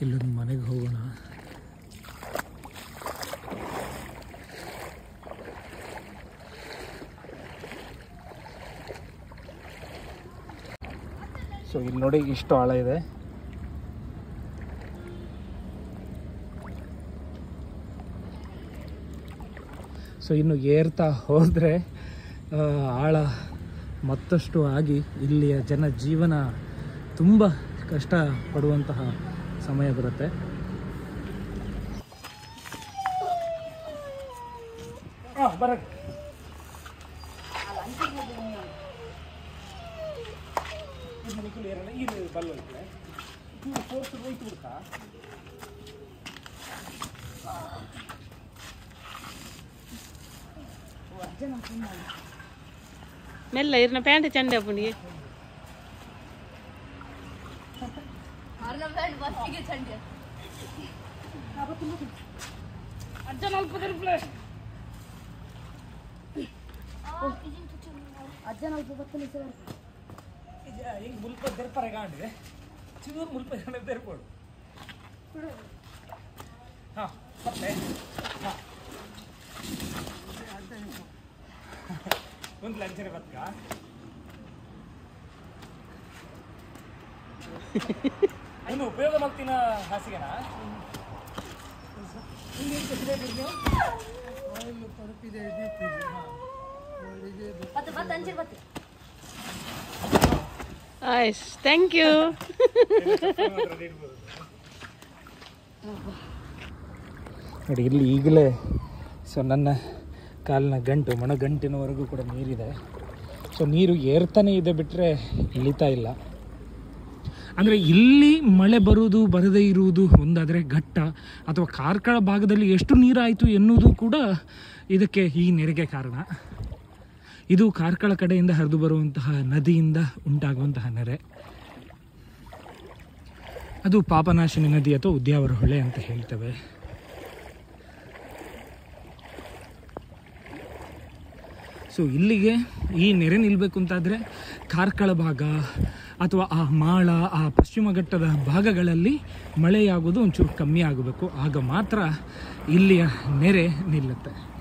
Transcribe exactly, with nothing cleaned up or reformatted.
ಇಲ್ಲೊಂದು ಮನೆಗೆ ಹೋಗೋಣ. ಸೊ ಇಲ್ಲಿ ನೋಡಿ ಇಷ್ಟು ಆಳ ಇದೆ. ಸೊ ಇನ್ನು ಏರ್ತಾ ಹೋದರೆ ಆಳ ಮತ್ತಷ್ಟು ಆಗಿ ಇಲ್ಲಿಯ ಜನ ಜೀವನ ತುಂಬ ಕಷ್ಟ ಪಡುವಂತಹ ಸಮಯ ಬರುತ್ತೆ. ಮೆಲ್ಲ ಇರ್ನ ಪ್ಯಾಂಟ್ ಚಂಡೆ ಪುಂಡಿ ಅಜ್ಜ ನಲ್ಪದ ರೂಪಾಯಿ ಅಜ್ಜ ನಲ್ಪ ಬತ್ತನೆ ಸರ್ ಹಿಂಗೆ ಮುಲ್ಪ ತೆರ್ಪರೆ ಕಾಣಿದೆ ಚಿನ್ನೂರು ಮುಲ್ಪ ಜನ ತೆರ್ಪೋಡು ಹಾಂ ಮತ್ತೆ ಹಾಂ ಒಂದು ಲಂಚನೆ ಬತ್ಕ ಇನ್ನು ಉಪಯೋಗ ಮಾಡ್ತೀನ ಹಾಸಿಗೆನಾ ಆಯ್ಸ್ ಥ್ಯಾಂಕ್ ಯು. ನೋಡಿ ಇಲ್ಲಿ ಈಗಲೇ ಸೊ ನನ್ನ ಕಾಲಿನ ಗಂಟು ಮೊಣಗಂಟಿನವರೆಗೂ ಕೂಡ ನೀರಿದೆ. ಸೊ ನೀರು ಏರ್ತಾನೆ ಇದೆ ಬಿಟ್ಟರೆ ಇಳಿತಾ ಇಲ್ಲ. ಅಂದರೆ ಇಲ್ಲಿ ಮಳೆ ಬರುವುದು ಬರದೇ ಇರುವುದು ಒಂದಾದರೆ ಘಟ್ಟ ಅಥವಾ ಕಾರ್ಕಳ ಭಾಗದಲ್ಲಿ ಎಷ್ಟು ನೀರಾಯಿತು ಎನ್ನುವುದು ಕೂಡ ಇದಕ್ಕೆ ಈ ನೆರೆಗೆ ಕಾರಣ. ಇದು ಕಾರ್ಕಳ ಕಡೆಯಿಂದ ಹರಿದು ಬರುವಂತಹ ನದಿಯಿಂದ ಉಂಟಾಗುವಂತಹ ನೆರೆ. ಅದು ಪಾಪನಾಶಿನಿ ನದಿ ಅಥವಾ ಉದ್ಯಾವರ ಹೊಳೆ ಅಂತ ಹೇಳ್ತೇವೆ. ಸೊ ಇಲ್ಲಿಗೆ ಈ ನೆರೆ ನಿಲ್ಲಬೇಕು ಅಂತಾದರೆ ಕಾರ್ಕಳ ಭಾಗ ಅಥವಾ ಆ ಮಾಳ ಆ ಪಶ್ಚಿಮ ಘಟ್ಟದ ಭಾಗಗಳಲ್ಲಿ ಮಳೆಯಾಗೋದು ಒಂಚೂರು ಕಮ್ಮಿ ಆಗಬೇಕು. ಆಗ ಮಾತ್ರ ಇಲ್ಲಿಯ ನೆರೆ ನಿಲ್ಲುತ್ತೆ.